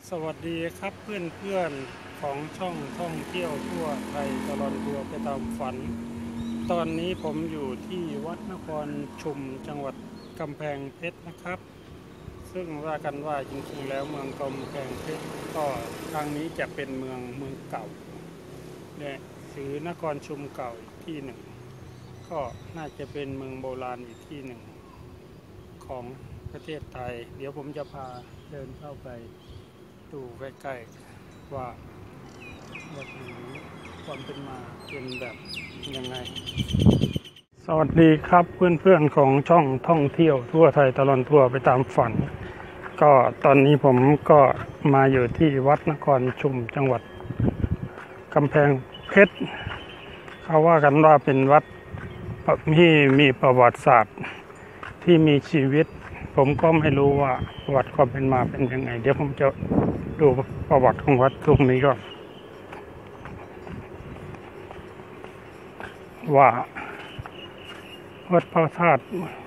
สวัสดีครับเพื่อนๆของช่องท่องเที่ยวทั่วไทยตลอดทัวร์ไปตามฝันตอนนี้ผมอยู่ที่วัดนครชุมจังหวัดกำแพงเพชรนะครับซึ่งว่ากันว่าจริงๆแล้วเมืองกำแพงเพชรก็ครั้งนี้จะเป็นเมืองเก่าและหรือนครชุมเก่าอีกที่หนึ่งก็น่าจะเป็นเมืองโบราณอีกที่หนึ่งของประเทศไทยเดี๋ยวผมจะพาเดินเข้าไปดูใกล้ๆว่าวัดนี้ความเป็นมาเป็นแบบยังไงสวัสดีครับเพื่อนๆของช่องท่องเที่ยวทั่วไทยตลอดทัวร์ไปตามฝันก็ตอนนี้ผมก็มาอยู่ที่วัดนครชุมจังหวัดกำแพงเพชรเขาว่ากันว่าเป็นวัดที่มีประวัติศาสตร์ที่มีชีวิตผมก็ไม่รู้ว่าประวัติความเป็นมาเป็นยังไงเดี๋ยวผมจะดูประวัติของวัดตรงนี้ก่อนว่าวัดพระธาตุ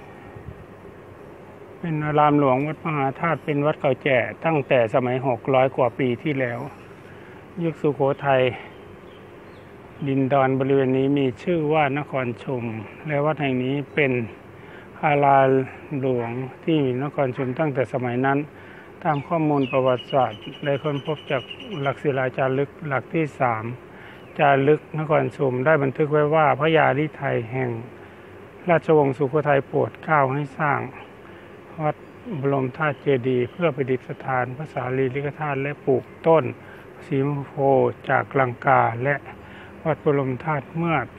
เป็นอารามหลวงวัดมหาธาตุเป็นวัดเก่าแก่ตั้งแต่สมัย600 กว่าปีที่แล้วยุคสุโขทัยดินดอนบริเวณนี้มีชื่อว่านครชุมและวัดแห่งนี้เป็นอารามหลวงที่นครชุมตั้งแต่สมัยนั้นตามข้อมูลประวัติศาสตร์ได้ค้นพบจากหลักศิลาจารึกหลักที่3จารึกนครชุมได้บันทึกไว้ว่าพระยาฤทัยแห่งราชวงศ์สุโขทัยโปรดเกล้าให้สร้างวัดบรมธาตุเจดีย์เพื่อประดิษฐานพระสารีริกธาตุและปลูกต้นสีมโพจากลังกาและวัดบรมธาตุเมื่อปี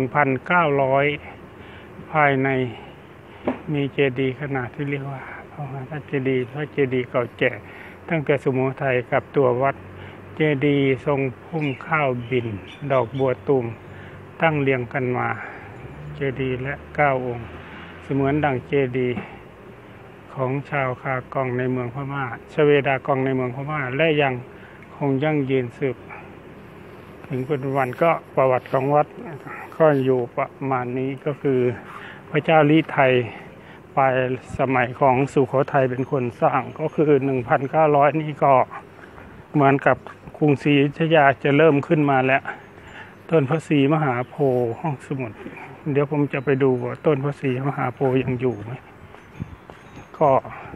1900 ภายในมีเจดีย์ขนาดที่เรียกว่าพระเจดีย์พระเจดีย์เก่าแก่ตั้งแต่สุโขทัยกับตัววัดเจดีย์ทรงพุ่มข้าวบินดอกบัวตูมตั้งเรียงกันมาเจดีย์และ9 องค์เสมือนดั่งเจดีย์ของชาวคากองในเมืองพม่าชเวดากองในเมืองพม่าและยังคงยั่งยืนสืบถึงปัจจุบันก็ประวัติของวัดก็อยู่ประมาณนี้ก็คือพระเจ้าฤทัยปลายสมัยของสุโขทัยเป็นคนสร้างก็คือ 1,900 นี่ก็เหมือนกับกรุงศรีอยุธยาจะเริ่มขึ้นมาแล้วต้นพระศรีมหาโพธิ์ห้องสมุดเดี๋ยวผมจะไปดูว่าต้นพระศรีมหาโพธิ์ยังอยู่ไหมก็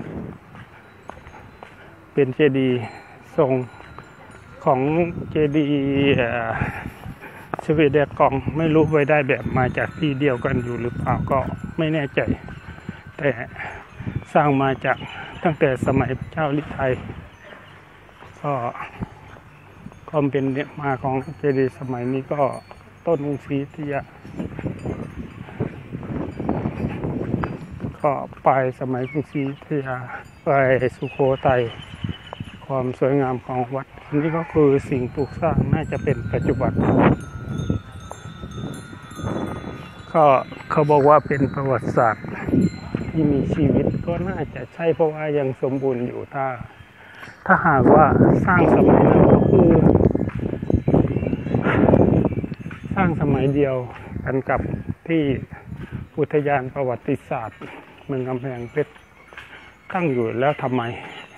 เป็นเจดีย์ทรงของเจดีย์ชเวดากองไม่รู้ไปได้แบบมาจากที่เดียวกันอยู่หรือเปล่าก็ไม่แน่ใจแต่สร้างมาจากตั้งแต่สมัยพระเจ้าฤทัยก็ความเป็นมาของเจดีย์สมัยนี้ก็ต้นกรุงศรีอยุธยาก็ปลายสมัยกรุงศรีอยุธยาไปสุโขทัยความสวยงามของวัดนี้ก็คือสิ่งปลูกสร้างน่าจะเป็นปัจจุบันก็เขาบอกว่าเป็นประวัติศาสตร์ที่มีชีวิตก็น่าจะใช่เพราะว่ายังสมบูรณ์อยู่ถ้าหากว่าสร้างสมัยนั้นก็คือสร้างสมัยเดียวกันกับที่อุทยานประวัติศาสตร์เมืองกำแพงเพชรตั้งอยู่แล้วทำไม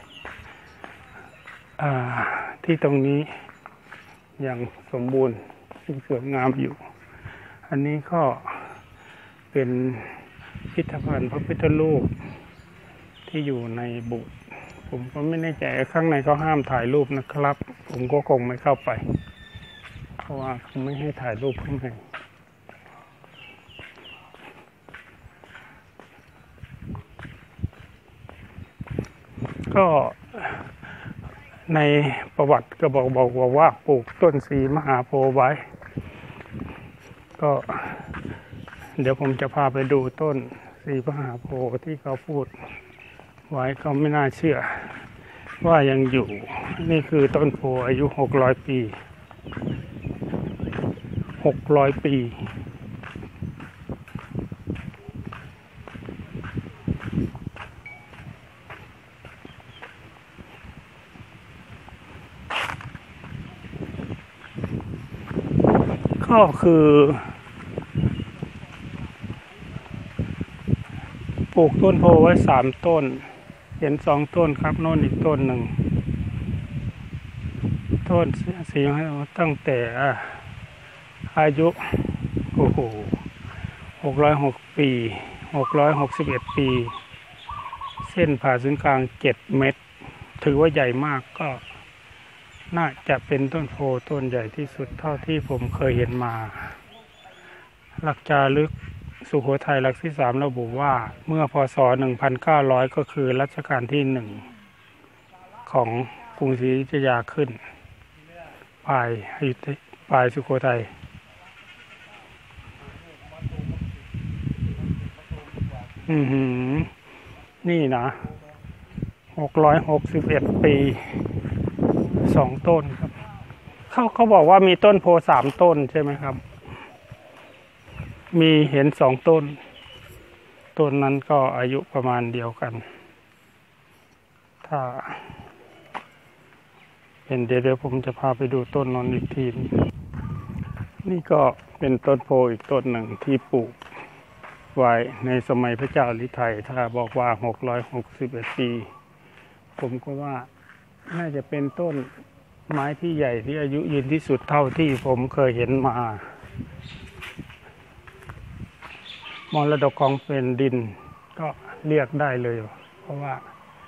ที่ตรงนี้ยังสมบูรณ์ยังสวยงามอยู่อันนี้ก็เป็นพิพิธภัณฑ์พระพุทธรูปที่อยู่ในโบสถ์ผมก็ไม่แน่ใจข้างในก็ห้ามถ่ายรูปนะครับผมก็คงไม่เข้าไปเพราะว่าเขาไม่ให้ถ่ายรูปข้างในก็ในประวัติก็บอกว่าปลูกต้นศรีมหาโพธิ์ไว้ก็เดี๋ยวผมจะพาไปดูต้นศรีมหาโพธิ์ที่เขาพูดไว้ก็ไม่น่าเชื่อว่ายังอยู่นี่คือต้นโพธิ์อายุ600 ปี600 ปีก็คือปลูกต้นโพไว้3 ต้นเห็น2 ต้นครับโน่นอีกต้นหนึ่งต้นสีตั้งแต่อายุโอ้โห606 ปี661 ปี เส้นผ่าศูนย์กลาง7 เมตรถือว่าใหญ่มากก็น่าจะเป็นต้นโพต้นใหญ่ที่สุดเท่าที่ผมเคยเห็นมาหลักจารึกสุโขทัยหลักที่3ระบุว่าเมื่อพศ1900ก็คือรัชกาลที่1ของกรุงศรีอยุธยาขึ้นปลายสุโขทัยนี่นะ661 ปี2 ต้นครับเขาบอกว่ามีต้นโพ3 ต้นใช่ไหมครับมีเห็น2 ต้นต้นนั้นก็อายุประมาณเดียวกันถ้าเป็นเดี๋ยวผมจะพาไปดูต้นนนอีกทีนี่ก็เป็นต้นโพอีกต้นหนึ่งที่ปลูกไว้ในสมัยพระเจ้าฤทัยถ้าบอกว่า661 ปีผมก็ว่าน่าจะเป็นต้นไม้ที่ใหญ่ที่อายุยืนที่สุดเท่าที่ผมเคยเห็นมามรดกของแผ่นดินก็เรียกได้เลยเพราะว่า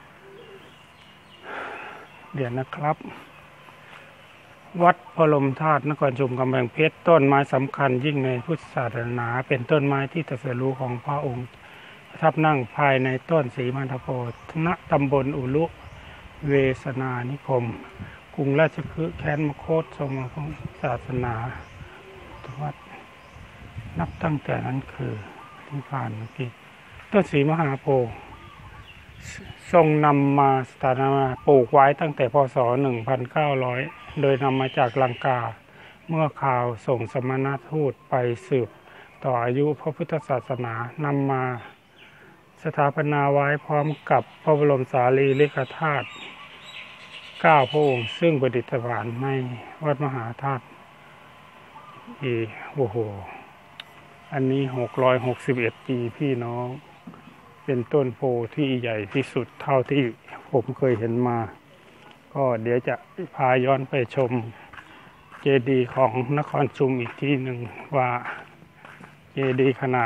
เดี๋ยวนะครับวัดพระลมธาตุนครชุมกำแพงเพชรต้นไม้สำคัญยิ่งในพุทธศาสนาเป็นต้นไม้ที่ตรัสรู้ของพระองค์ประทับนั่งภายในต้นศรีมันทโพณตำบลอุลุเวสนานิคมกรุงราชคฤห์แคว้นมคธทรงของศาสนาวัดนับตั้งแต่นั้นคือที่ผ่านเมื่อกี้ต้นศรีมหาโพธิ์ทรงนำมาสถาปนาปลูกไว้ตั้งแต่พศ1900โดยนำมาจากลังกาเมื่อข่าวส่งสมณทูตไปสืบต่ออายุพระพุทธศาสนานำมาสถาปนาไว้พร้อมกับพระบรมสารีริกธาตุ9 พระองค์ซึ่งประดิษฐานในวัดมหาธาตุโอ้โหอันนี้661 ปีพี่น้องเป็นต้นโพที่ใหญ่ที่สุดเท่าที่ผมเคยเห็นมาก็เดี๋ยวจะพาย้อนไปชมเจดีย์ของนครชุมอีกทีหนึ่งว่าเจดีย์ขนาด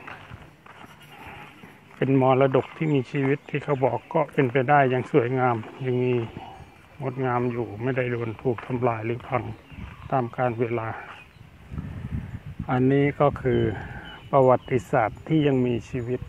เป็นมรดกที่มีชีวิตที่เขาบอกก็เป็นไปได้อย่างสวยงามยังมีงดงามอยู่ไม่ได้โดนถูกทำลายหรือพังตามกาลเวลาอันนี้ก็คือประวัติศาสตร์ที่ยังมีชีวิต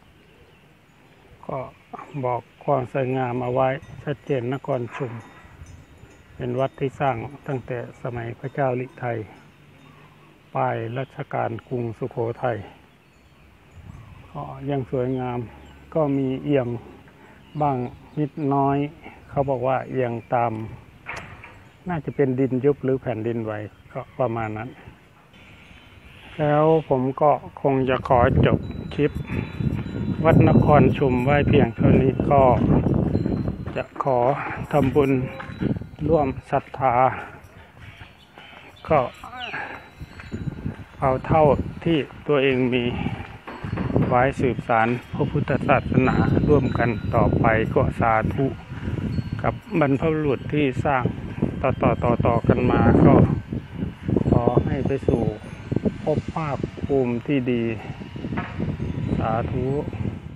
ก็บอกความสวยงามเอาไว้ชัดเจนนครชุมเป็นวัดที่สร้างตั้งแต่สมัยพระเจ้าฤทัยปลายรัชกาลกรุงสุโขทัยก็ยังสวยงามก็มีเอียงบ้างนิดน้อยเขาบอกว่าเอียงตามน่าจะเป็นดินยุบหรือแผ่นดินไหวก็ประมาณนั้นแล้วผมก็คงจะขอจบคลิปวัดนครชุมไว้เพียงเท่านี้ก็จะขอทำบุญร่วมศรัทธาก็เอาเท่าที่ตัวเองมีไว้สืบสานพระพุทธศาสนาร่วมกันต่อไปก็สาธุกับบรรพบุรุษที่สร้างต่อกันมาก็ขอให้ไปสู่ภพภูมิที่ดีสาธุ